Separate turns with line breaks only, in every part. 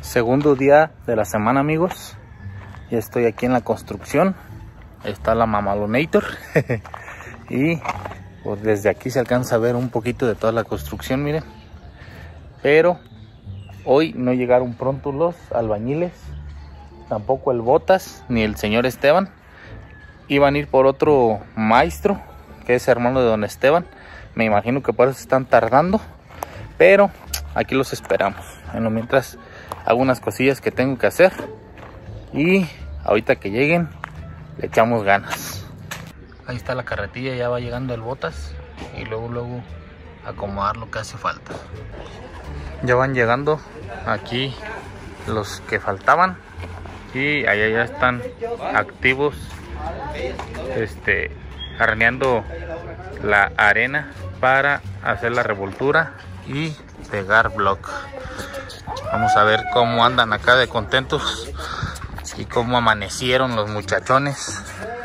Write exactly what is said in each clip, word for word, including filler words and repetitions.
Segundo día de la semana, amigos. Ya estoy aquí en la construcción. Ahí está la Mamalonator. Y pues desde aquí se alcanza a ver un poquito de toda la construcción, miren. Pero hoy no llegaron pronto los albañiles, tampoco el Botas ni el señor Esteban. Iban a ir por otro maestro, que es hermano de don Esteban. Me imagino que por eso están tardando, pero aquí los esperamos. En lo mientras hago unas cosillas que tengo que hacer y ahorita que lleguen le echamos ganas. Ahí está la carretilla, ya va llegando el Botas y luego luego acomodar lo que hace falta. Ya van llegando aquí los que faltaban y allá ya están activos, este, arreando la arena para hacer la revoltura y pegar block. Vamos a ver cómo andan acá de contentos y cómo amanecieron los muchachones.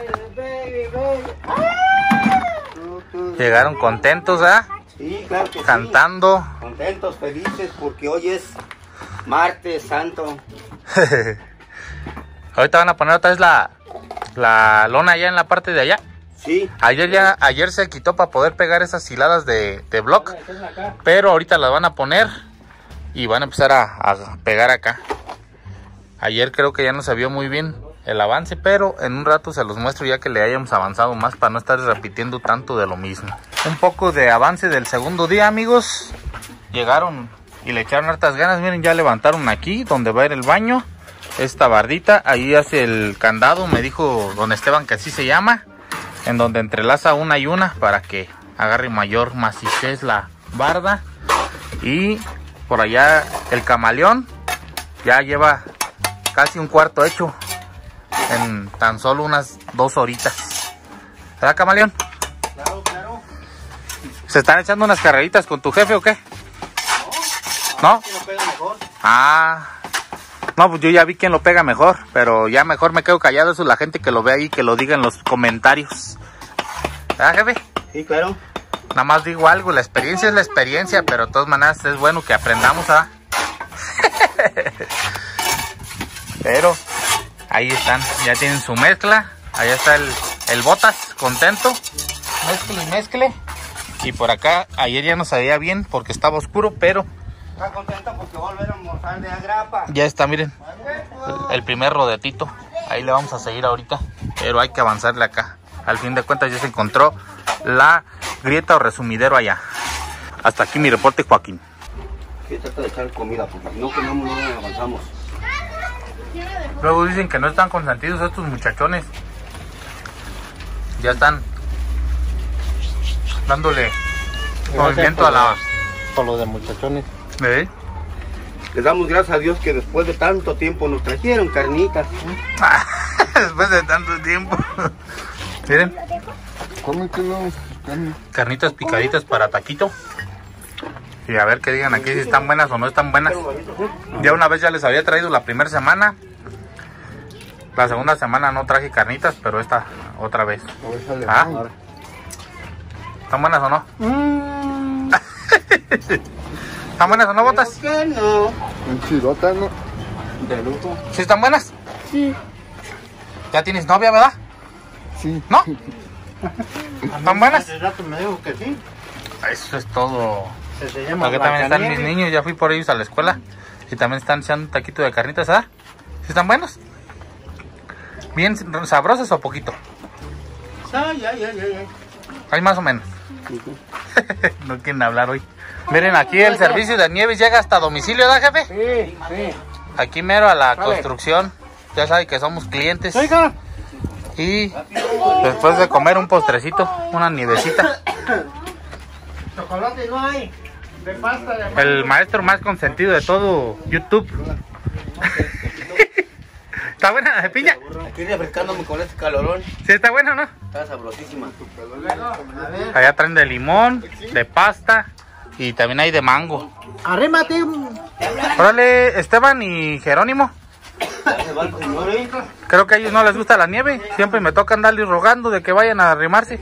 Llegaron contentos, ¿ah? ¿eh?
Sí, claro que
cantando.
Sí. Contentos, felices, porque hoy es martes santo.
Ahorita van a poner otra vez la, la lona allá en la parte de allá.
Sí.
Ayer ya, ayer se quitó para poder pegar esas hiladas de, de block, pero ahorita las van a poner y van a empezar a, a pegar acá. Ayer creo que ya no se vio muy bien el avance, pero en un rato se los muestro ya que le hayamos avanzado más para no estar repitiendo tanto de lo mismo. Un poco de avance del segundo día, amigos. Llegaron y le echaron hartas ganas. Miren, ya levantaron aquí donde va a ir el baño. Esta bardita, ahí hace el candado, me dijo don Esteban que así se llama. En donde entrelaza una y una para que agarre mayor maciez la barda. Y por allá el camaleón ya lleva casi un cuarto hecho en tan solo unas dos horitas. ¿Verdad, camaleón?
Claro, claro.
¿Se están echando unas carreritas con tu jefe o qué?
No,
¿No?
que lo pega mejor.
Ah, no, pues yo ya vi quién lo pega mejor, pero ya mejor me quedo callado. Eso es la gente que lo ve ahí, que lo diga en los comentarios. ¿Verdad, jefe?
Sí, claro.
Nada más digo algo, la experiencia es la experiencia, pero de todas maneras es bueno que aprendamos, ¿ah? Pero ahí están, ya tienen su mezcla. Allá está el, el Botas, contento. Mezcle y mezcle. Y por acá, ayer ya no se veía bien porque estaba oscuro, pero
Está contento porque volveremos a de agrapa.
ya está, miren. El, el primer rodetito. Ahí le vamos a seguir ahorita. Pero hay que avanzarle acá. Al fin de cuentas ya se encontró la grieta o resumidero allá. Hasta aquí mi reporte, Joaquín.
Sí, trata de echar comida porque si no comemos no avanzamos.
Luego dicen que no están consentidos estos muchachones. Ya están dándole movimiento a la...
Por lo de muchachones.
¿Eh?
Les damos gracias a Dios que después de tanto tiempo nos trajeron carnitas.
Después de tanto tiempo. Miren,
¿Cómo que no?
carnitas picaditas para taquito. Y a ver que digan aquí si están buenas o no están buenas. Ya una vez ya les había traído la primera semana. La segunda semana no traje carnitas, pero esta otra vez. ¿Ah? ¿Están buenas o no?
Mm.
¿Están buenas o no, Botas?
¿Por qué no?
En chirota, ¿no?
De lujo.
¿Sí están buenas?
Sí.
¿Ya tienes novia, verdad?
Sí.
¿No? ¿Están buenas?
Hace rato me dijo que sí.
Eso es todo.
Se, se llama
Aquí también están mis
Blancanieves.
niños, ya fui por ellos a la escuela. Y también están echando un taquito de carnitas, ¿ah? ¿Sí están buenos? ¿Bien sabrosos o poquito?
Ay, ay, ay, ay.
Hay más o menos. No quieren hablar hoy. Miren, aquí el servicio de nieves llega hasta domicilio, ¿da, jefe?
Sí, sí.
Aquí mero a la
Vale.
construcción. Ya saben que somos clientes.
Oiga.
Y después de comer un postrecito, una nievecita.
Chocolate no hay. De pasta de
El maestro más consentido de todo YouTube. ¿Está buena la de piña?
Aquí refrescándome con este calorón.
¿Sí está buena o no?
Está sabrosísima.
Allá traen de limón, de pasta y también hay de mango.
Arrímate.
Órale, Esteban y Jerónimo.
Ya se va el señor, ¿eh?
Creo que a ellos no les gusta la nieve. Siempre me toca andarles rogando de que vayan a arrimarse.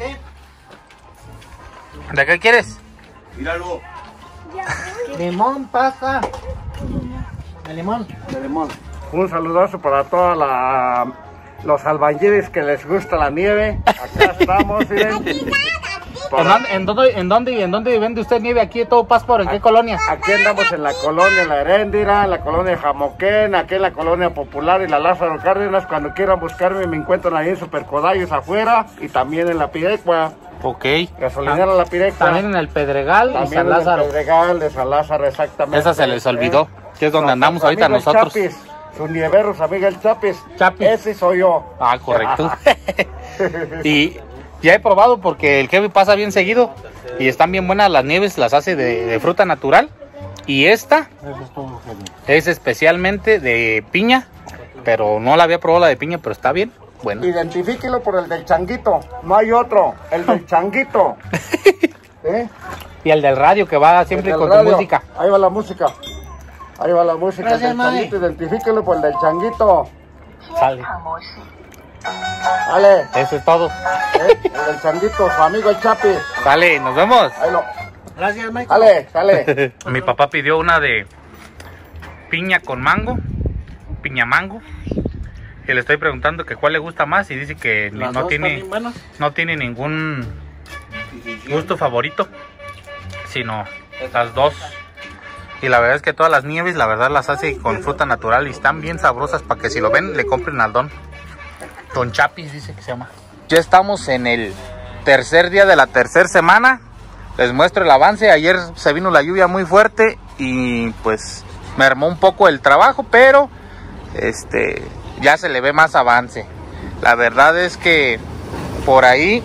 ¿De qué quieres?
Míralo.
Limón, pasta.
De limón.
De limón. Un saludazo para todos los albañiles que les gusta la nieve. Acá estamos, miren.
¿En dónde, en, dónde, ¿En dónde y en dónde vende usted nieve aquí en todo Pátzcuaro? ¿En qué colonia?
Aquí andamos en la colonia La Heréndira, en la colonia Jamoquén, aquí en la colonia Popular y la Lázaro Cárdenas. Cuando quieran buscarme me encuentran ahí en Supercodayos afuera y también en la Pirecua.
Ok.
Gasolinera La Pirecua.
También en el Pedregal
también
y San Lázaro.
En el Pedregal de San Lázaro, exactamente.
Esa se les olvidó, eh, que es donde andamos ahorita
amigo
nosotros.
Chapis, su nieverro, su amiga el Chapis.
Chapis.
Ese soy yo.
Ah, correcto. Y ya he probado porque el Kevin pasa bien seguido y están bien buenas las nieves, las hace de, de fruta natural. Y esta es especialmente de piña, pero no la había probado la de piña, pero está bien. Bueno.
Identifíquelo por el del changuito, no hay otro, el del changuito. ¿Eh?
Y el del radio que va siempre con
radio.
tu música.
Ahí va la música. Ahí va la música.
Gracias,
el del changuito, identifíquelo por el del changuito.
Sale.
Dale.
Eso es todo.
¿Eh? El del changuito, su amigo el Chapi.
Dale, nos vemos.
Ahí lo.
Gracias, Mike.
Dale, dale.
Mi papá pidió una de piña con mango, piña mango. Y le estoy preguntando que cuál le gusta más y dice que
Las
no
dos
tiene,
también buenas.
no tiene ningún gusto favorito, sino las dos. Y la verdad es que todas las nieves, la verdad las hace con fruta natural y están bien sabrosas para que si lo ven le compren al don. Don Chapis dice que se llama. Ya estamos en el tercer día de la tercera semana. Les muestro el avance. Ayer se vino la lluvia muy fuerte y pues me armó un poco el trabajo, pero este ya se le ve más avance. La verdad es que por ahí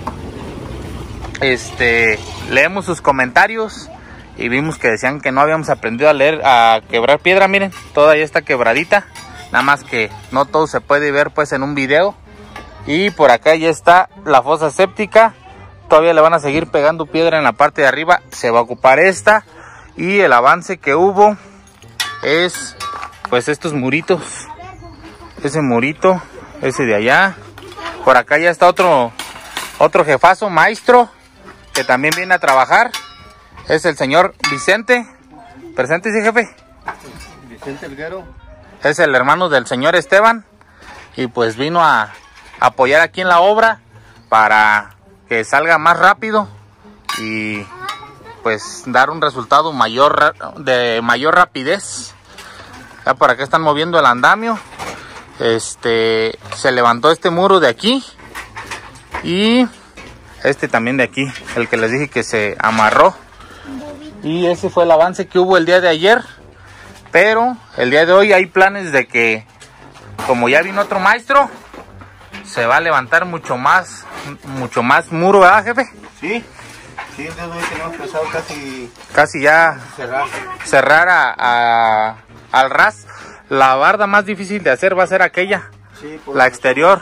este leemos sus comentarios y vimos que decían que no habíamos aprendido a leer, a quebrar piedra. Miren, toda ya está quebradita, nada más que no todo se puede ver pues en un video. Y por acá ya está la fosa séptica. Todavía le van a seguir pegando piedra en la parte de arriba. Se va a ocupar esta. Y el avance que hubo es pues estos muritos. Ese murito, ese de allá. Por acá ya está otro otro jefazo, maestro, que también viene a trabajar. Es el señor Vicente. Preséntese, jefe.
Vicente Elguero.
Es el hermano del señor Esteban. Y pues vino a apoyar aquí en la obra para que salga más rápido y pues dar un resultado mayor, de mayor rapidez. Ya por acá están moviendo el andamio. Este se levantó este muro de aquí y este también de aquí, el que les dije que se amarró. Y ese fue el avance que hubo el día de ayer. Pero el día de hoy hay planes de que, como ya vino otro maestro, se va a levantar mucho más, mucho más muro, ¿verdad, jefe?
Sí, sí, el día de hoy tenemos pensado casi
Casi ya
cerrar.
cerrar a, a- al ras. La barda más difícil de hacer va a ser aquella,
Sí, por
la exterior,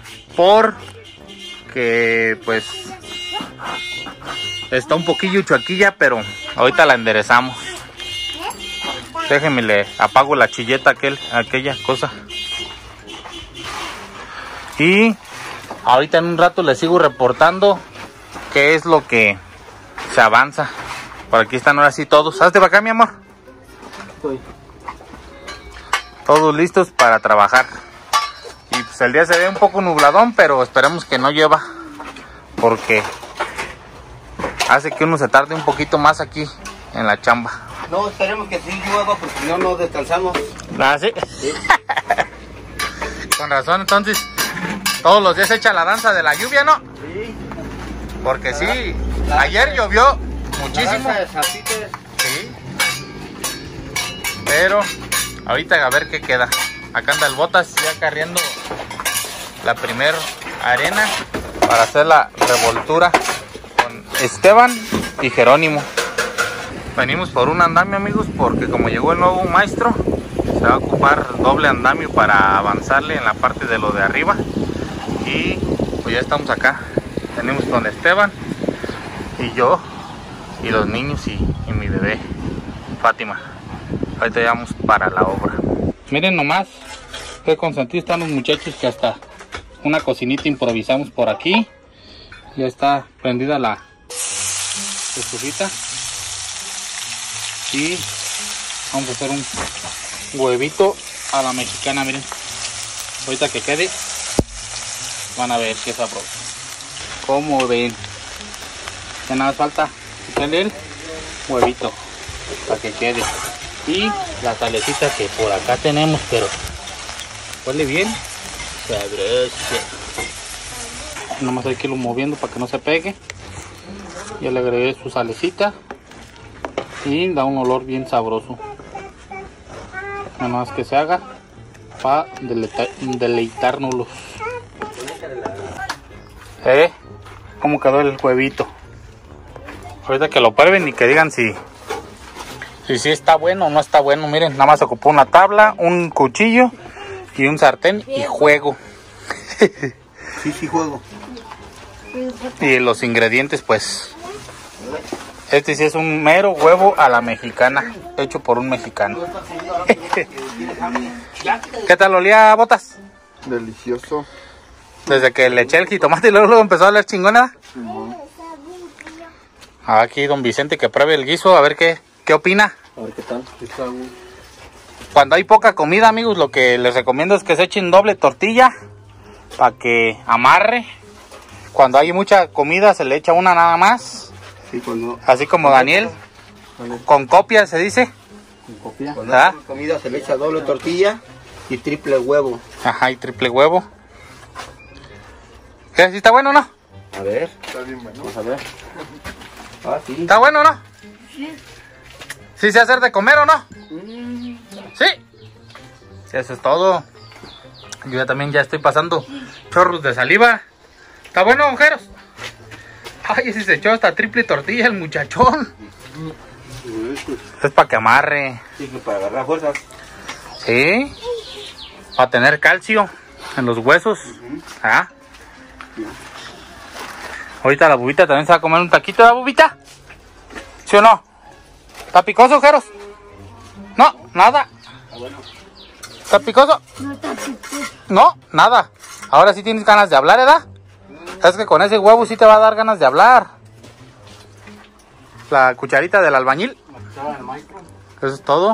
porque pues está un poquillo chuequilla, pero ahorita la enderezamos. Déjenme, le apago la chilleta aquel, aquella cosa. Y ahorita en un rato les sigo reportando qué es lo que se avanza. Por aquí están ahora sí todos. Hazte para acá, mi amor.
Estoy.
Todos listos para trabajar. Y pues el día se ve un poco nubladón, pero esperemos que no llueva, porque hace que uno se tarde un poquito más aquí en la chamba.
No, esperemos que sí llueva porque si no, no descansamos.
¿Ah, sí?
Sí.
Con razón, entonces, todos los días echa la danza de la lluvia, ¿no?
Sí.
Porque sí, ayer llovió muchísimo.
La danza de zapites.
Sí. Pero ahorita a ver qué queda. Acá anda el Botas ya carriendo la primer arena para hacer la revoltura con Esteban y Jerónimo. Venimos por un andamio, amigos, porque como llegó el nuevo maestro, se va a ocupar doble andamio para avanzarle en la parte de lo de arriba. Y pues ya estamos acá. Venimos con Esteban y yo y los niños y, y mi bebé Fátima. Ahorita ya vamos para la obra. Miren nomás qué consentidos están los muchachos, que hasta una cocinita improvisamos por aquí. Ya está prendida la estufita y vamos a hacer un huevito a la mexicana, miren. Ahorita que quede, van a ver qué sabroso. Como ven, ya nada más falta echarle el huevito para que quede. Y la salecita que por acá tenemos, pero huele bien sabroso. Nomás hay que irlo moviendo para que no se pegue. Ya le agregué su salecita y da un olor bien sabroso. Nada más que se haga para deleita deleitárnoslos. ¿Eh? ¿Cómo quedó el huevito? Ahorita que lo prueben y que digan si si, si está bueno o no está bueno. Miren, nada más ocupó una tabla, un cuchillo y un sartén y juego.
Sí, sí, juego.
Y los ingredientes, pues, este sí es un mero huevo a la mexicana, hecho por un mexicano. ¿Qué tal olía, Botas?
Delicioso.
Desde que le eché el jitomate y luego, luego empezó a oler chingona. Aquí don Vicente que pruebe el guiso, a ver qué, qué opina.
A ver qué tal. Está bueno.
Cuando hay poca comida, amigos, lo que les recomiendo es que se echen doble tortilla para que amarre. Cuando hay mucha comida se le echa una nada más.
Sí, cuando...
Así como Daniel. Con copia se dice.
Con copia.
Cuando
¿Ah?
hay comida se le echa doble tortilla y triple huevo.
Ajá, y triple huevo. ¿Qué? ¿Sí está bueno o no?
A ver.
Está bien bueno.
Vamos a ver. Ah, sí.
¿Está bueno o no? Sí. ¿Sí se hacer de comer o no? Sí. Sí, eso es todo. Yo ya también ya estoy pasando chorros de saliva. ¿Está bueno, ojeros? Ay, ese se echó hasta triple tortilla el muchachón. Es para que amarre.
Sí, para agarrar fuerzas.
Sí. Para tener calcio en los huesos. ¿Ah? Ahorita la bubita también se va a comer un taquito de la bubita. ¿Sí o no? ¿Está picoso, ojeros? No, nada. ¿Está picoso? No, nada. Ahora sí tienes ganas de hablar, ¿verdad? Es que con ese huevo sí te va a dar ganas de hablar. La cucharita del albañil. Eso es todo.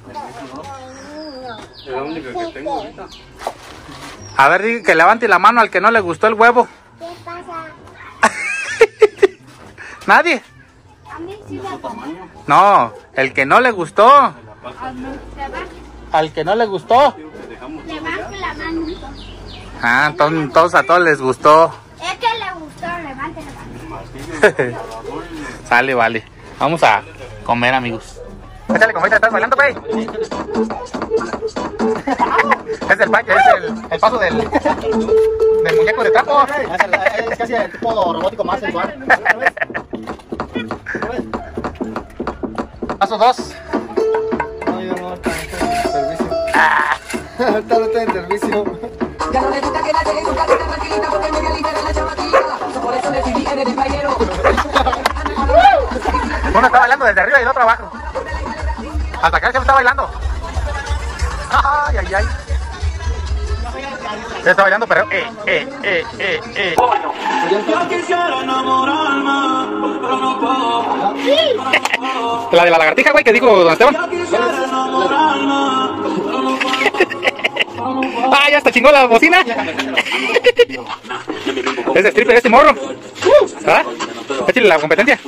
Es la única que tengo ahorita.
A ver, diga que levante la mano al que no le gustó el huevo.
¿Qué pasa?
¿Nadie?
A mí sí me gusta.
No, el que no le gustó. Al que no le gustó.
Levante la mano.
Ah, entonces, todos a todos les gustó.
Es que le gustó, levante la mano.
Sale, vale. Vamos a comer, amigos. Échale, como ahorita estás bailando, güey. Es el, es el, el paso del, del muñeco de trapo.
Es, es casi el tipo robótico más sensual.
Paso dos.
No, yo no, está en servicio. Ahorita no está en servicio.
Ya no le gusta que la llegue con carita tranquilita porque me libera la chamaquita. Por eso decidí en el bailero.
Uno está bailando desde arriba y el otro abajo. Hasta acá se está bailando. Ay, ay, ay. Se está bailando, pero eh, eh, eh, eh, eh.
Yo quisiera enamorarme, pero no puedo.
La de la lagartija, güey, que dijo don Esteban.
Yo quisiera enamorarme, pero no puedo.
Ah, ya está chingó la bocina. Es de stripper este morro. ¿Ah? Échale la competencia.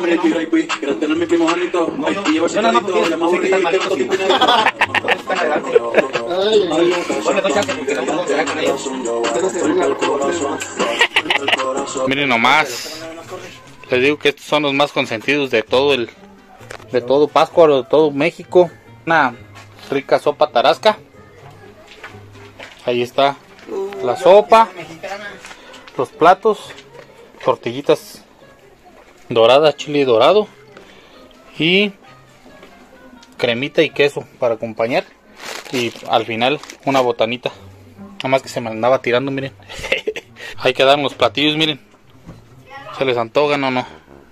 Miren nomás. Les digo que estos son los más consentidos de todo el de todo Pátzcuaro, de todo México. Una rica sopa tarasca. Ahí está la sopa, los platos, tortillitas doradas, chile dorado y cremita y queso para acompañar. Y al final una botanita. Nada más que se me andaba tirando, miren. Ahí quedaron los platillos, miren. ¿Se les antojan o no?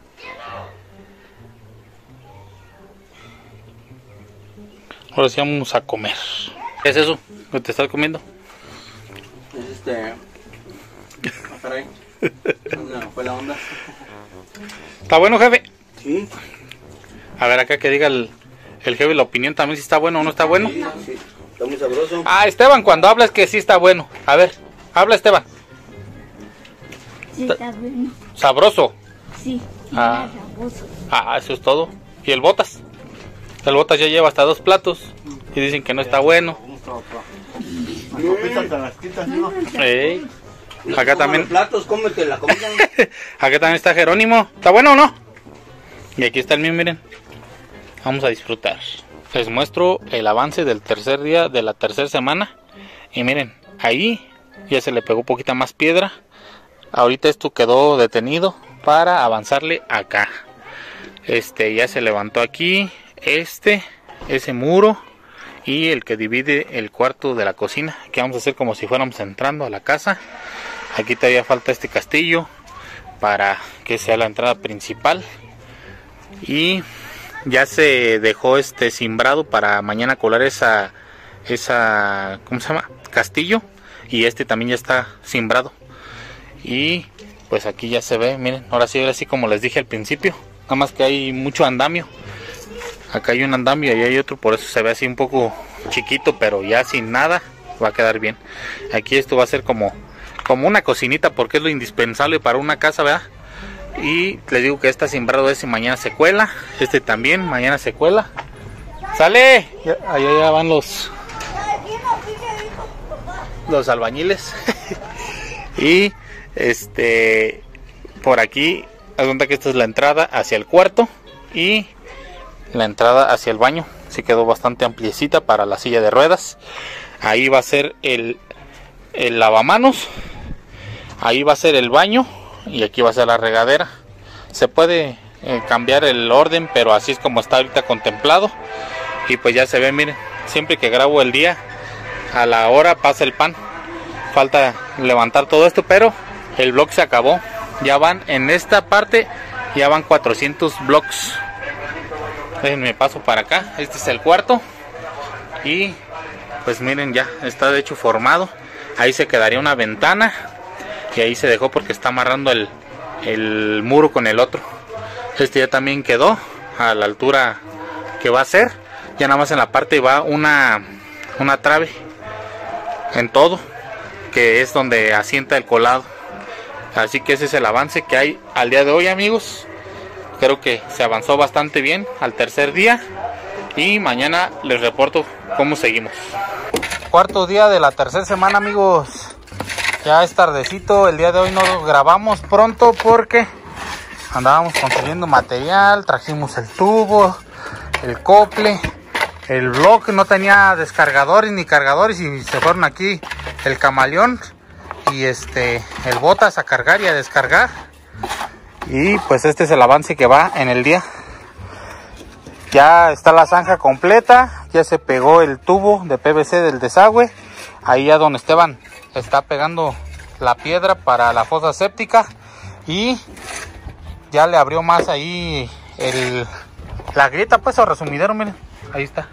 Ahora sí vamos a comer. ¿Qué es eso que te estás comiendo?
Es este. Ah, caray. No, fue la onda.
¿Está bueno, jefe?
Sí.
A ver acá que diga el, el Heavy la opinión también si está bueno o no está bueno.
Sí, sí, está muy sabroso.
Ah, Esteban, cuando habla es que sí está bueno. A ver, habla Esteban.
Sí, está bueno.
Sabroso.
Sí,
Ah.
está sabroso.
Ah, eso es todo. ¿Y el Botas? El Botas ya lleva hasta dos platos y dicen que no está bueno.
Las copitas te las quitas, ¿no?
Ey. Acá también.
Los platos, cómete la comida.
Acá también está Jerónimo. ¿Está bueno o no? Y aquí está el mío, miren. Vamos a disfrutar. Les muestro el avance del tercer día de la tercera semana. Y miren, ahí ya se le pegó poquita más piedra. Ahorita esto quedó detenido para avanzarle acá. Este ya se levantó aquí. Este, ese muro. Y el que divide el cuarto de la cocina. Que vamos a hacer como si fuéramos entrando a la casa. Aquí todavía falta este castillo para que sea la entrada principal. Y ya se dejó este cimbrado para mañana colar esa, esa, ¿cómo se llama? Castillo. Y este también ya está cimbrado. Y pues aquí ya se ve, miren, ahora sí, ahora sí como les dije al principio. Nada más que hay mucho andamio. Acá hay un andamio y hay otro, por eso se ve así un poco chiquito, pero ya sin nada va a quedar bien. Aquí esto va a ser como, como una cocinita, porque es lo indispensable para una casa, ¿verdad? Y les digo que está sembrado ese, mañana se cuela. Este también, mañana se cuela. ¡Sale! Ya, allá ya van los, los albañiles. Y este, por aquí, haz cuenta que esta es la entrada hacia el cuarto. Y la entrada hacia el baño. Sí quedó bastante ampliecita para la silla de ruedas. Ahí va a ser el, el lavamanos. Ahí va a ser el baño. Y aquí va a ser la regadera. Se puede eh, cambiar el orden, pero así es como está ahorita contemplado. Y pues ya se ve, miren, siempre que grabo el día, a la hora pasa el pan. Falta levantar todo esto, pero el blog se acabó. Ya van en esta parte, ya van cuatrocientos blocks. Déjenme paso para acá. Este es el cuarto. Y pues miren, ya está de hecho formado. Ahí se quedaría una ventana. Y ahí se dejó porque está amarrando el, el muro con el otro. Este ya también quedó a la altura que va a ser. Ya nada más en la parte va una, una trave en todo, que es donde asienta el colado. Así que ese es el avance que hay al día de hoy, amigos. Creo que se avanzó bastante bien al tercer día. Y mañana les reporto cómo seguimos. Cuarto día de la tercera semana, amigos. Ya es tardecito, el día de hoy no grabamos pronto porque andábamos consiguiendo material, trajimos el tubo, el cople, el bloque, no tenía descargadores ni cargadores y se fueron aquí el camaleón y este el Botas a cargar y a descargar. Y pues este es el avance que va en el día. Ya está la zanja completa, ya se pegó el tubo de P V C del desagüe, ahí ya don Esteban está pegando la piedra para la fosa séptica y ya le abrió más ahí el, la grieta, pues, o resumidero, miren, ahí está.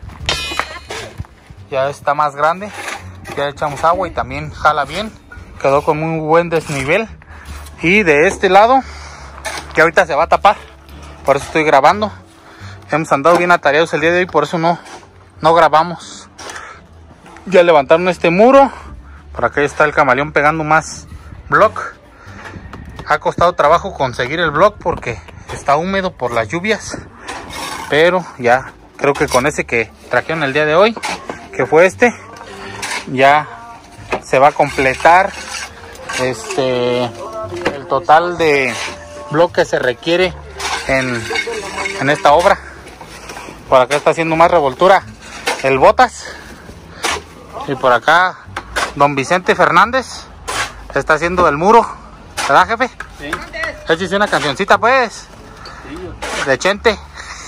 Ya está más grande, ya echamos agua y también jala bien, quedó con muy buen desnivel. Y de este lado, que ahorita se va a tapar, por eso estoy grabando. Hemos andado bien atareados el día de hoy, por eso no, no grabamos. Ya levantaron este muro. Por acá está el camaleón pegando más block. Ha costado trabajo conseguir el block porque está húmedo por las lluvias. Pero ya creo que con ese que trajeron el día de hoy, que fue este, ya se va a completar este el total de block que se requiere en, en esta obra. Por acá está haciendo más revoltura el Botas. Y por acá don Vicente Fernández está haciendo el muro, ¿verdad, jefe? Sí. Échese una cancioncita, pues. Sí. De Chente.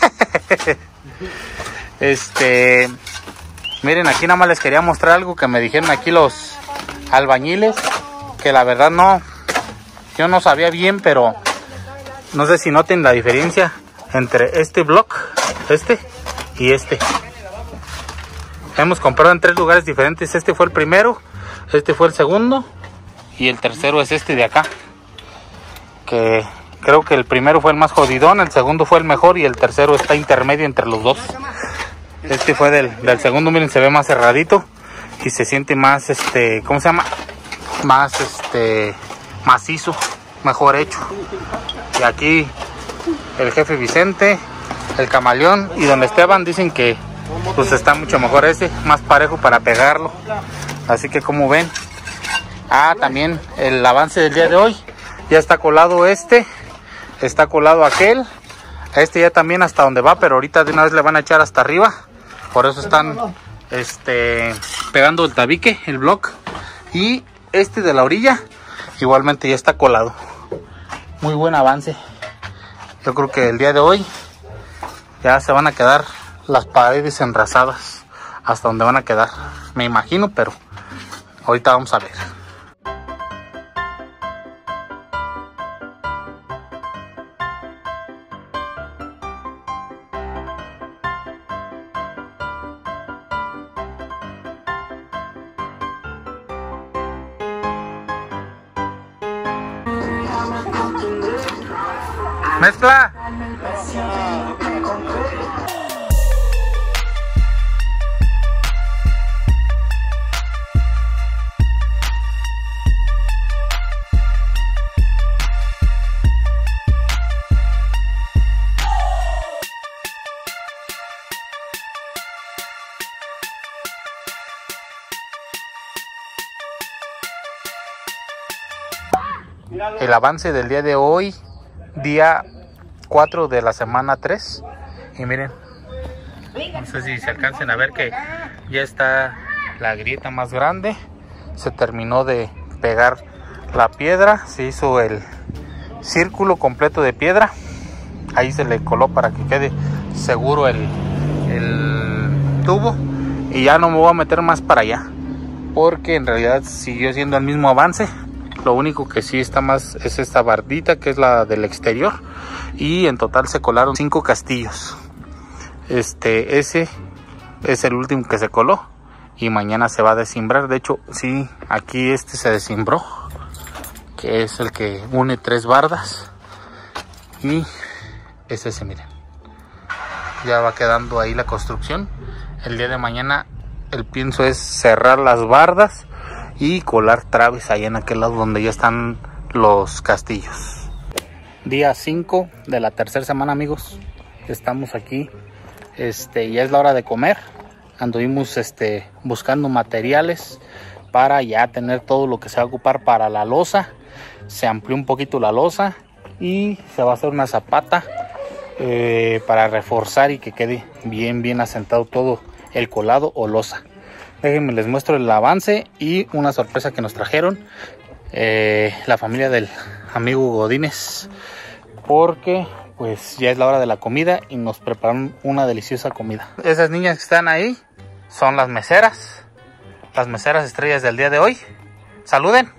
Este, miren, aquí nada más les quería mostrar algo que me dijeron aquí los albañiles, que la verdad no, yo no sabía bien, pero no sé si noten la diferencia entre este block, este y este. Hemos comprado en tres lugares diferentes. Este fue el primero, este fue el segundo y el tercero es este de acá, que creo que el primero fue el más jodidón, el segundo fue el mejor y el tercero está intermedio entre los dos. Este fue del, del segundo, miren, se ve más cerradito y se siente más, este, ¿cómo se llama? Más, este, macizo, mejor hecho. Y aquí el jefe Vicente, el camaleón y don Esteban dicen que pues está mucho mejor este, más parejo para pegarlo. Así que como ven, ah, también el avance del día de hoy, ya está colado este, está colado aquel, este ya también hasta donde va, pero ahorita de una vez le van a echar hasta arriba. Por eso están este, pegando el tabique, el block. Y este de la orilla igualmente ya está colado. Muy buen avance. Yo creo que el día de hoy ya se van a quedar las paredes enrasadas hasta donde van a quedar, me imagino, pero ahorita vamos a ver. Mezcla. El avance del día de hoy, día cuatro de la semana tres. Y miren, no sé si se alcancen a ver que ya está la grieta más grande. Se terminó de pegar la piedra, se hizo el círculo completo de piedra. Ahí se le coló para que quede seguro el, el tubo. Y ya no me voy a meter más para allá, porque en realidad siguió siendo el mismo avance. Lo único que sí está más es esta bardita, que es la del exterior. Y en total se colaron cinco castillos. Este, ese es el último que se coló. Y mañana se va a descimbrar. De hecho, sí, aquí este se descimbró, que es el que une tres bardas. Y es ese, miren. Ya va quedando ahí la construcción. El día de mañana el pienso es cerrar las bardas y colar traves ahí en aquel lado donde ya están los castillos. Día cinco de la tercera semana, amigos. Estamos aquí. Este, ya es la hora de comer. Anduvimos este, buscando materiales para ya tener todo lo que se va a ocupar para la losa. Se amplió un poquito la losa y se va a hacer una zapata eh, para reforzar y que quede bien, bien asentado todo el colado o losa. Déjenme les muestro el avance y una sorpresa que nos trajeron eh, la familia del amigo Godínez, porque pues ya es la hora de la comida y nos prepararon una deliciosa comida. Esas niñas que están ahí son las meseras, las meseras estrellas del día de hoy. Saluden.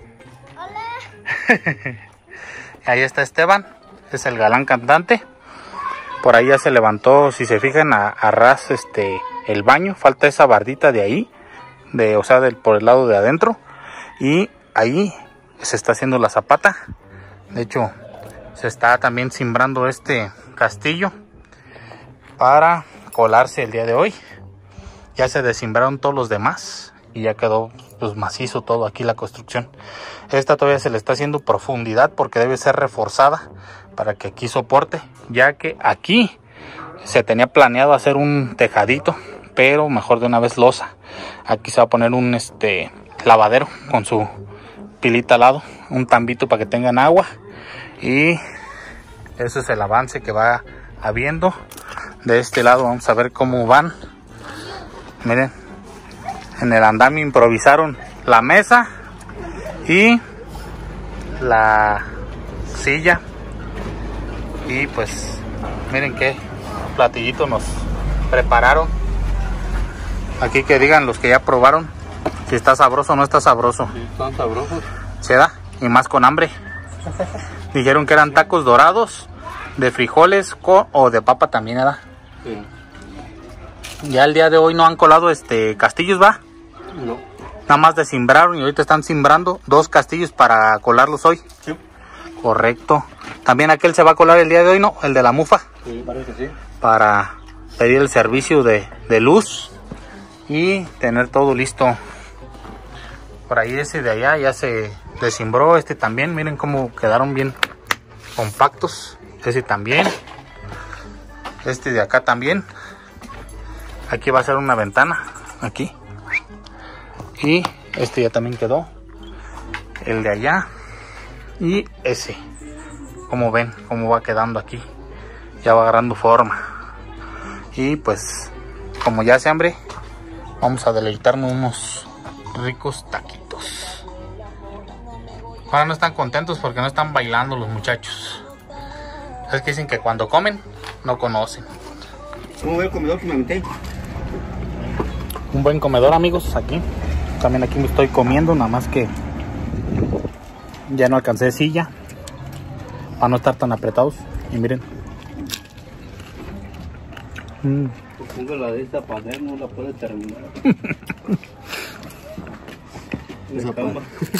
Hola. Ahí está Esteban, es el galán cantante. Por ahí ya se levantó, si se fijan, a, a ras este, el baño. Falta esa bardita de ahí. De, o sea, del, por el lado de adentro, y ahí se está haciendo la zapata. De hecho, se está también cimbrando este castillo para colarse el día de hoy. Ya se desimbraron todos los demás y ya quedó pues macizo todo aquí la construcción. Esta todavía se le está haciendo profundidad porque debe ser reforzada para que aquí soporte, ya que aquí se tenía planeado hacer un tejadito, pero mejor de una vez losa. Aquí se va a poner un este lavadero con su pilita al lado, un tambito para que tengan agua. Y ese es el avance que va habiendo. De este lado vamos a ver cómo van. Miren, en el andamio improvisaron la mesa y la silla. Y pues miren qué platillito nos prepararon. Aquí que digan los que ya probaron si está sabroso o no está sabroso.
Sí, están sabrosos.
¿Se da? Y más con hambre. Dijeron que eran tacos dorados de frijoles con, o de papa también, ¿verdad?
Sí.
Ya el día de hoy no han colado este castillos, ¿va?
No.
Nada más desimbraron y ahorita están simbrando dos castillos para colarlos hoy.
Sí.
Correcto. También aquel se va a colar el día de hoy, ¿no? El de la mufa.
Sí, parece que sí.
Para pedir el servicio de, de luz y tener todo listo. Por ahí ese de allá ya se desimbró, este también, miren cómo quedaron bien compactos, ese también, este de acá también. Aquí va a ser una ventana, aquí, y este ya también quedó, el de allá y ese, como ven cómo va quedando aquí, ya va agarrando forma. Y pues como ya hace hambre, vamos a deleitarnos unos ricos taquitos. Ahora no están contentos porque no están bailando los muchachos. Es que dicen que cuando comen no conocen.
¿Cómo ve el comedor que me metí?
Un buen comedor, amigos, aquí. También aquí me estoy comiendo, nada más que ya no alcancé silla para no estar tan apretados. Y miren. Mm.
Pongo la de esta para ver, no la puede terminar. Esa cama.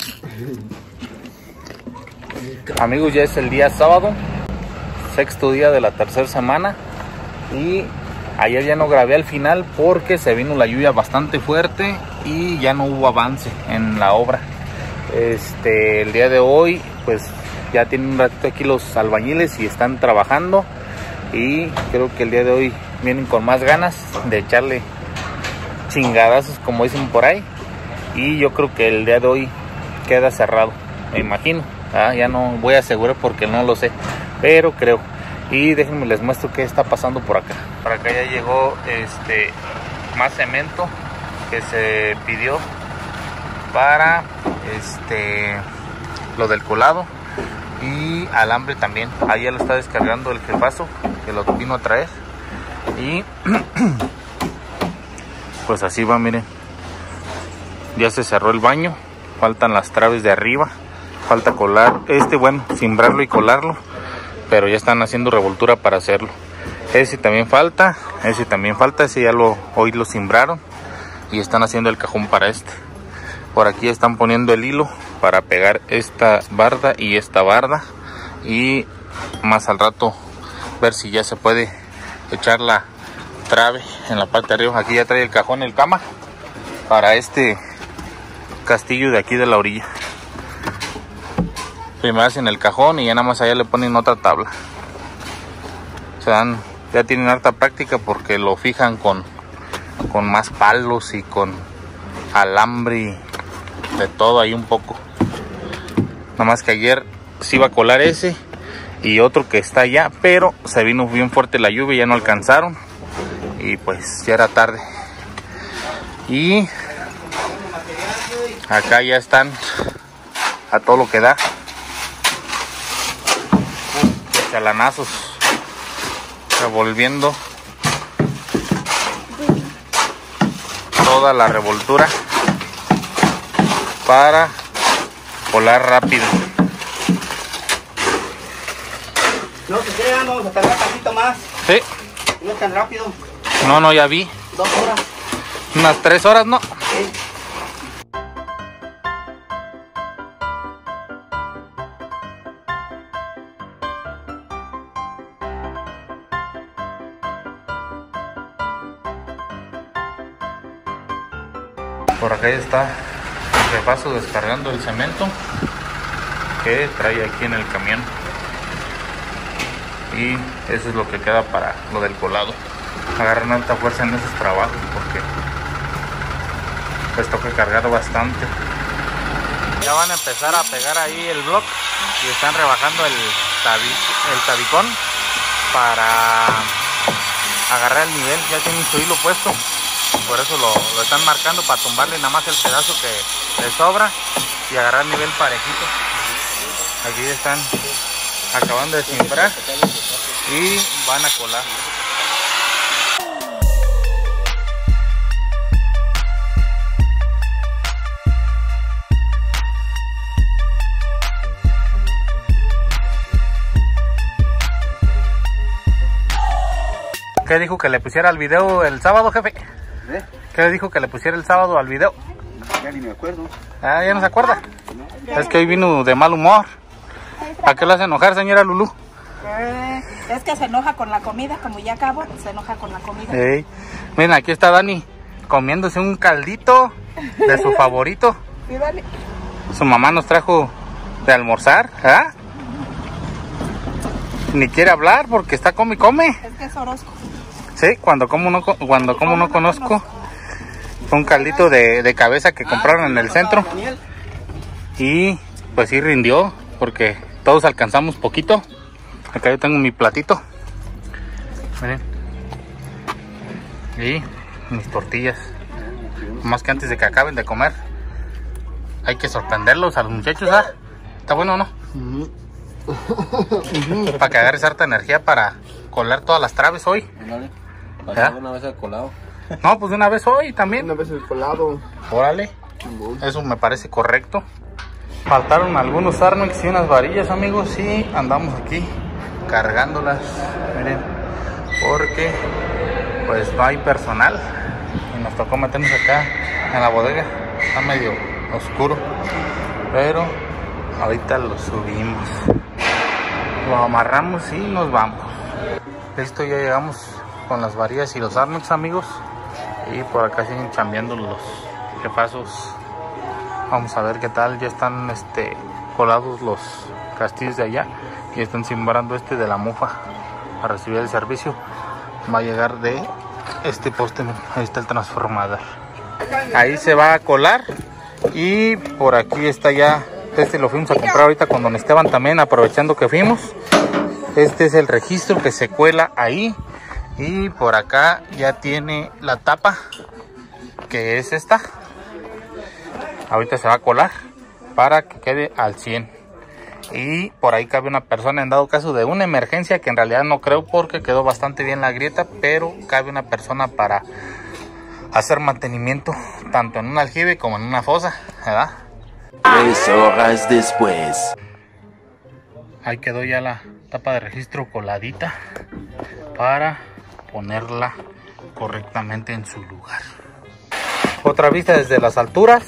Amigos, ya es el día sábado, sexto día de la tercera semana, y ayer ya no grabé al final porque se vino la lluvia bastante fuerte y ya no hubo avance en la obra. Este, el día de hoy pues ya tienen un ratito aquí los albañiles y están trabajando, y creo que el día de hoy vienen con más ganas de echarle chingadazos, como dicen por ahí, y yo creo que el día de hoy queda cerrado, me imagino. Ah, ya no voy a asegurar porque no lo sé, pero creo. Y déjenme les muestro qué está pasando por acá. Por acá ya llegó este más cemento que se pidió para este lo del colado, y alambre también. Ahí ya lo está descargando el jefazo que lo vino a traer. Y pues así va, miren. Ya se cerró el baño, faltan las traves de arriba. Falta colar este, bueno, cimbrarlo y colarlo, pero ya están haciendo revoltura para hacerlo. Ese también falta, ese también falta, ese ya lo hoy lo cimbraron y están haciendo el cajón para este. Por aquí están poniendo el hilo para pegar esta barda y esta barda, y más al rato ver si ya se puede echar la trave en la parte de arriba. Aquí ya trae el cajón, el cama para este castillo de aquí de la orilla. Primero hacen el cajón y ya nada más allá le ponen otra tabla. Se dan, ya tienen harta práctica porque lo fijan con, con más palos y con alambre y de todo ahí un poco. Nada más que ayer se iba a colar ese y otro que está allá, pero se vino bien fuerte la lluvia y ya no alcanzaron. Y pues ya era tarde. Y acá ya están a todo lo que da. Chalanazos revolviendo toda la revoltura para colar rápido.
No se crean, vamos a tardar un poquito más.
Sí.
No es tan rápido.
No, no, ya vi.
Dos horas.
Unas tres horas, ¿no?
Sí.
Por acá ya está el repaso descargando el cemento que trae aquí en el camión, y eso es lo que queda para lo del colado. Agarran alta fuerza en esos trabajos porque pues toca cargar bastante. Ya van a empezar a pegar ahí el block y están rebajando el, tabi el tabicón para agarrar el nivel. Ya tienen su hilo puesto, por eso lo, lo están marcando para tumbarle nada más el pedazo que le sobra y agarrar el nivel parejito. Aquí están acabando de cimbrar y van a colar. ¿Qué dijo que le pusiera al video el sábado, jefe?
¿Eh?
¿Qué dijo que le pusiera el sábado al video?
Ya ni me acuerdo.
Ah, ¿ya no se acuerda? Es que hoy vino de mal humor. ¿A qué lo hace enojar, señora Lulú?
Es que se enoja con la comida, como ya acabo, se enoja con la comida.
Hey. Miren, aquí está Dani comiéndose un caldito de su favorito.
Sí, Dani.
Su mamá nos trajo de almorzar, ¿ah? Ni quiere hablar porque está come y come.
Es que es Orozco.
Sí, cuando como no, cuando como no conozco. Fue un caldito de, de cabeza que compraron en el centro. Y pues sí rindió porque todos alcanzamos poquito. Acá yo tengo mi platito. Miren. Y mis tortillas. Más que antes de que acaben de comer. Hay que sorprenderlos a los muchachos, ¿ah? ¿Está bueno o no? Uh-huh. Para que agarres harta energía para colar todas las traves hoy.
Vale. Una vez al colado.
No, pues una vez hoy también.
Una vez el colado.
Órale. Eso me parece correcto. Faltaron algunos Armex y unas varillas, amigos, y andamos aquí cargándolas. Miren, porque pues no hay personal y nos tocó meternos acá en la bodega. Está medio oscuro, pero ahorita lo subimos, lo amarramos y nos vamos. Listo, ya llegamos con las varillas y los Armex, amigos, y por acá siguen chambeando los jefazos. Vamos a ver qué tal. Ya están este colados los castillos de allá y están sembrando este de la mufa para recibir el servicio. Va a llegar de este poste. Ahí está el transformador, ahí se va a colar. Y por aquí está ya, este lo fuimos a comprar ahorita con don Esteban también, aprovechando que fuimos. Este es el registro que se cuela ahí. Y por acá ya tiene la tapa, que es esta. Ahorita se va a colar para que quede al cien. Y por ahí cabe una persona en dado caso de una emergencia, que en realidad no creo porque quedó bastante bien la grieta, pero cabe una persona para hacer mantenimiento tanto en un aljibe como en una fosa, ¿verdad?
Tres horas después.
Ahí quedó ya la tapa de registro coladita para ponerla correctamente en su lugar. Otra vista desde las alturas.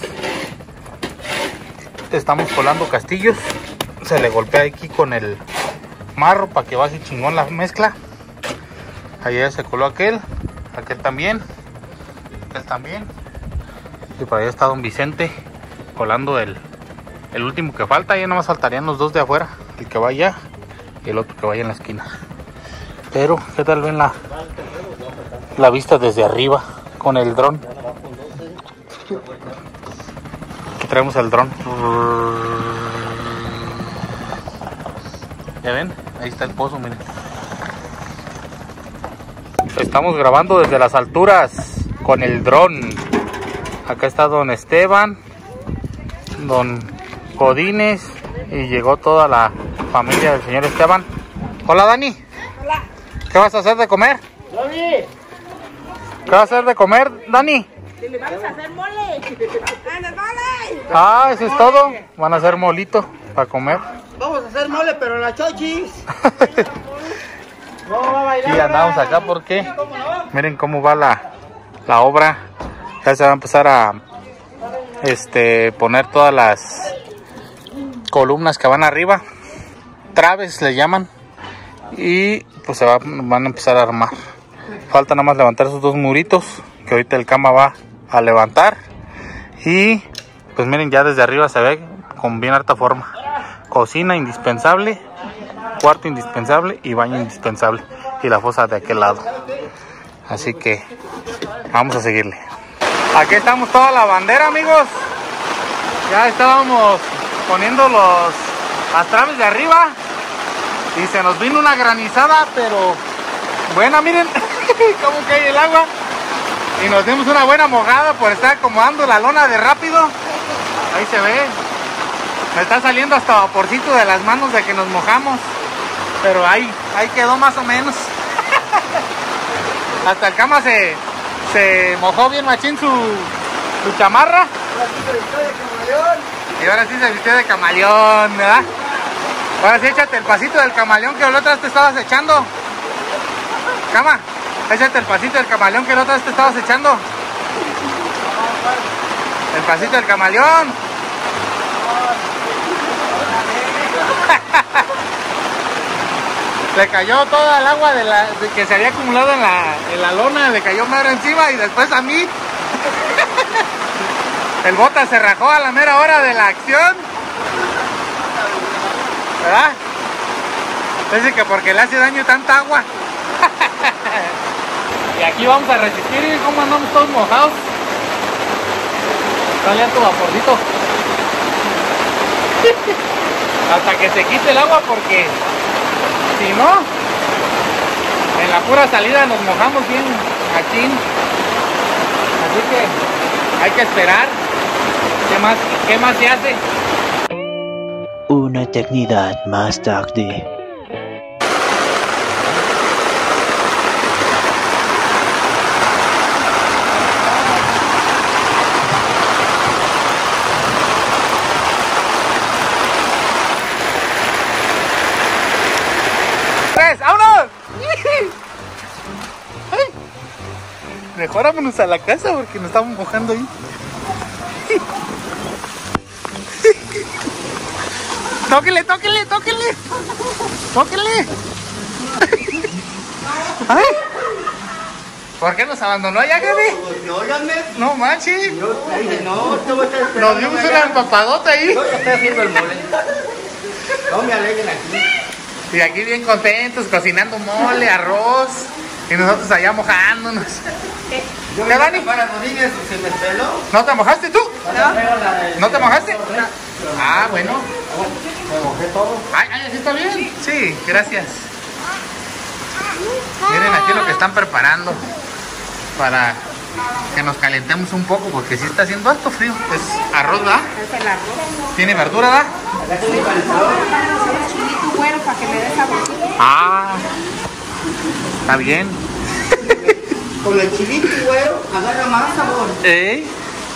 Estamos colando castillos. Se le golpea aquí con el marro para que baje chingón la mezcla. Allá se coló aquel, aquel también, aquel también. Y por allá está don Vicente colando el, el último que falta. Ya nomás faltarían los dos de afuera, el que vaya y el otro que vaya en la esquina. Pero qué tal ven la, la vista desde arriba con el dron. Aquí traemos el dron. Ya ven, ahí está el pozo, miren. Estamos grabando desde las alturas con el dron. Acá está don Esteban, don Codines, y llegó toda la familia del señor Esteban. Hola, Dani.
Hola.
¿Qué vas a hacer de comer?
Dani.
¿Qué vas a hacer de comer, Dani?
Si le vamos a hacer mole. ¡Anda, mole!
Ah, eso es todo. Van a hacer molito para comer.
Vamos a hacer mole, pero en la chochis.
Y andamos acá porque miren cómo va la, la obra. Ya se va a empezar a este poner todas las columnas que van arriba, traves le llaman, y pues se va, van a empezar a armar. Falta nada más levantar esos dos muritos que ahorita el cama va a levantar. Y pues miren, ya desde arriba se ve con bien harta forma. Cocina indispensable, cuarto indispensable y baño indispensable, y la fosa de aquel lado. Así que vamos a seguirle. Aquí estamos toda la bandera, amigos. Ya estábamos poniendo los las traves de arriba y se nos vino una granizada, pero buena, miren cómo cae el agua, y nos dimos una buena mojada por estar acomodando la lona de rápido. Ahí se ve, me está saliendo hasta vaporcito de las manos de que nos mojamos, pero ahí, ahí quedó más o menos. Hasta el cama se, se mojó bien machín su, su chamarra. Y ahora sí se vistió de camaleón, ¿verdad? Ahora sí échate el pasito del camaleón que la otra vez te estabas echando. Cama, échate el pasito del camaleón que la otra vez te estabas echando. El pasito del camaleón. Le cayó toda el agua de la, de que se había acumulado en la, en la lona, le cayó mero encima y después a mí. El bota se rajó a la mera hora de la acción. ¿Verdad? Dice que porque le hace daño tanta agua. Y aquí vamos a resistir y como andamos todos mojados. Dale a tu vaporcito. Hasta que se quite el agua porque si no, en la pura salida nos mojamos bien aquí. Así que hay que esperar. ¿Qué más, qué más se hace?
Una eternidad más tarde.
¡Tres! ¡Vámonos! Ay, mejor vámonos a la casa porque nos estamos mojando ahí. tóquenle, tóquenle, tóquenle. Tóquenle. Ay. ¿Por qué nos abandonó allá, Gaby?
No, ya me...
No manches.
Yo dije, no, te voy a estar esperando.
Nos dimos una empapadota ahí.
Yo ya estoy haciendo el mole. No me alegren aquí.
Y aquí bien contentos, cocinando mole, arroz. Y nosotros allá mojándonos.
Yo
¿Qué, Dani?
para Rodríguez se me peló.
¿No te mojaste tú?
No.
¿No te mojaste? Ah, bueno.
Me mojé todo.
Ay, ay, ¿sí está bien? Sí, gracias. Miren aquí lo que están preparando para que nos calentemos un poco porque sí está haciendo alto frío. Es arroz, ¿verdad?
Es el arroz.
¿Tiene verdura, verdad?
Acá estoy calentado.
Chilito güero para que le dé saborcito.
Ah, está bien.
Con el chilito y güero agarra más sabor.
¿Eh?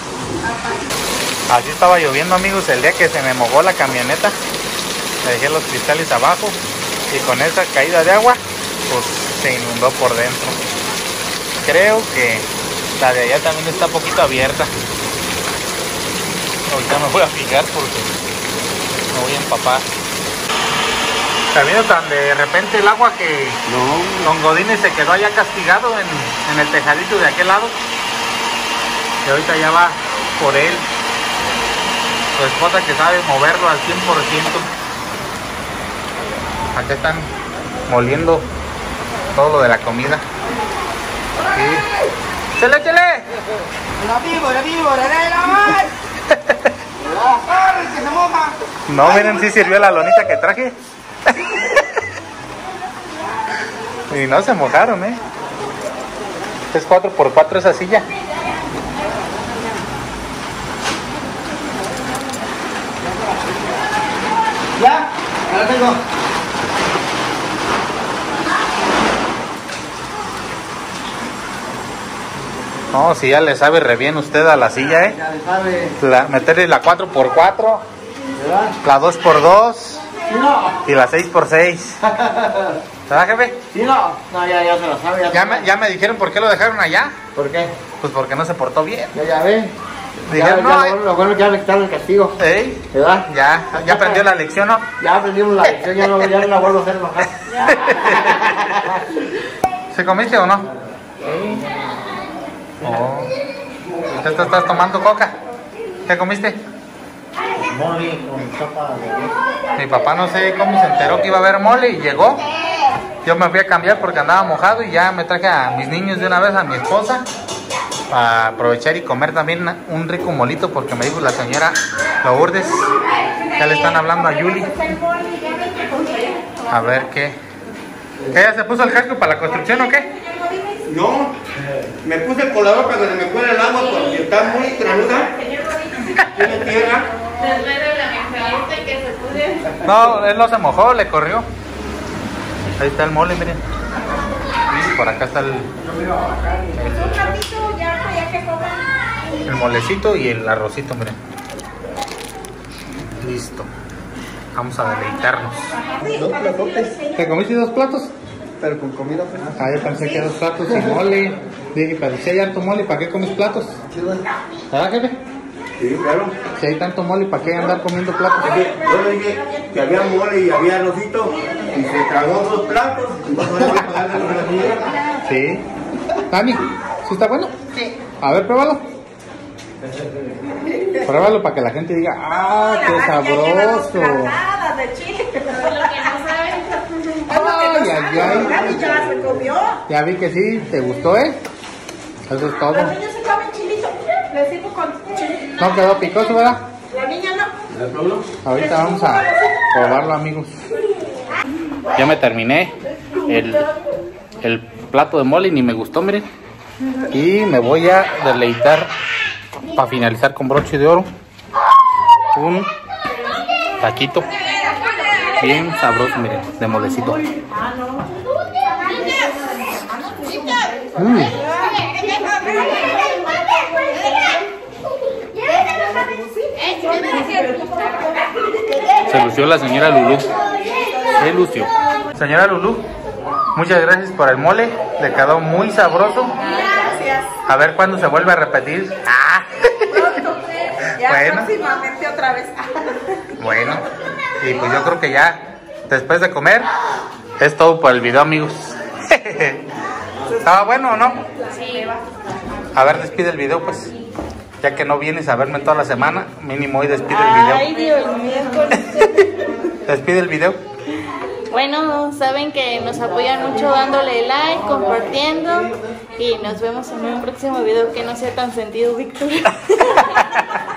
Así estaba lloviendo, amigos, el día que se me mojó la camioneta. Le dejé los cristales abajo y con esa caída de agua pues se inundó por dentro. Creo que la de allá también está un poquito abierta. Ahorita me voy a fijar porque me voy a empapar. ¿Está viendo tan de repente el agua que
No.
Don Godínez se quedó allá castigado en, en el tejadito de aquel lado? Y ahorita ya va por él. Su esposa que sabe moverlo al cien por ciento. Acá están moliendo todo lo de la comida. Sí. ¡Chele, chele!
La víbora, víbora, de la mar. ¡Corre, que se moja!
No, miren, sí sirvió la lonita que traje. Y no se mojaron, ¿eh? Es cuatro por cuatro esa silla.
¿Ya? Ya la tengo.
No, si ya le sabe re bien usted a la silla, ¿eh?
Ya le sabe.
La, meterle la cuatro por cuatro,
¿Verdad?
la dos por dos
¿Sí no?
y la seis por seis. ¿Verdad, jefe?
¿Sí no? No, ya, ya se lo sabe. Ya,
Ya
se
me,
lo-
ya me dijeron por qué lo dejaron allá.
¿Por qué?
Pues porque no se portó bien.
Ya, ya ve.
Dijeron,
ya,
no,
ya,
eh.
lo, lo bueno es que ya le quitaron el castigo.
¿Eh?
¿Verdad?
Ya, ya aprendió la lección, ¿no?
Ya aprendimos la lección, ya no, ya no la vuelvo a hacer enojar.
¿Se comiste o no? Oh. ¿Usted te estás tomando coca? ¿Qué comiste?
Mole con sopa de...
Mi papá no sé cómo se enteró que iba a haber mole y llegó. Yo me fui a cambiar porque andaba mojado y ya me traje a mis niños de una vez, a mi esposa, para aprovechar y comer también un rico molito porque me dijo la señora Lourdes. Ya le están hablando a Yuli. A ver qué. ¿Qué ya se puso el casco para la construcción o qué?
No, me puse el colador para que se me fuera el agua porque está muy granuda. Tiene tierra.
No, él no se mojó, le corrió. Ahí está el mole, miren. Por acá está el, el, el molecito y el arrocito, miren. Listo. Vamos a deleitarnos.
Dos platotes,
¿Te comiste dos platos?
pero con comida fresca.
Ah, yo pensé que dos platos y mole. Dije, pero si hay tanto mole, ¿para qué comes platos? ¿Verdad, jefe?
Sí, claro.
Si hay tanto mole, ¿para qué andar comiendo platos?
Yo le dije que había mole y había arrocito.
Y se tragó dos platos. No le voy a pagar de la señora.
Sí. Dani, ¿sí está bueno?
Sí.
A ver, pruébalo. Pruébalo para que la gente diga, ¡ah,
La
qué
Dani ya lleva dos
sabroso!
platadas de chile.
Lo que no saben.
Ay, ay, ay.
Dani ya se comió.
Ya vi que sí, te gustó, ¿eh? Eso es todo.
Los niños se comen chilito. Les sirvo con chile.
No quedó picoso, ¿verdad?
La niña no.
Ahorita vamos a probarlo, amigos. Ya me terminé el, el plato de mole y ni me gustó, miren. Y me voy a deleitar, para finalizar con broche de oro, un taquito bien sabroso, miren, de molecito. Mm. Se lució la señora Lulú. Se lució. Señora Lulú, muchas gracias por el mole. Le quedó muy sabroso.
Gracias.
A ver cuándo se vuelve a repetir. Ah.
Pronto. Ya
Bueno.
próximamente otra vez.
Bueno, y pues yo creo que ya después de comer es todo por el video, amigos. ¿Estaba bueno o no?
Sí.
A ver, despide el video, pues. Ya que no vienes a verme toda la semana, mínimo hoy despide el video.
Ay, Dios mío.
Despide el video.
Bueno, saben que nos apoyan mucho dándole like, compartiendo y nos vemos en un próximo video que no sea tan sentido, Víctor.